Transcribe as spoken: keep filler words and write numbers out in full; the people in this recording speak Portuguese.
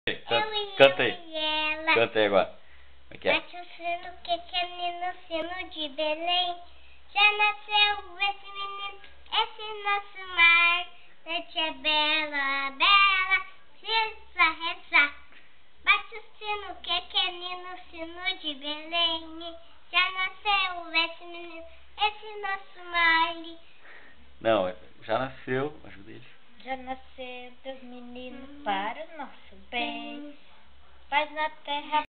Canta, Eu e canta eu aí. e ela. Canta aí agora. Como é que é? Bate o sino pequenino, sino de Belém. Já nasceu esse menino, esse nosso mar. Noite é bela, bela, precisa rezar. Bate o sino pequenino, sino de Belém. Já nasceu esse menino, esse nosso mar. Não, já nasceu. Ajuda ele. Já nasceu Deus menino para o nosso bem. Paz na terra.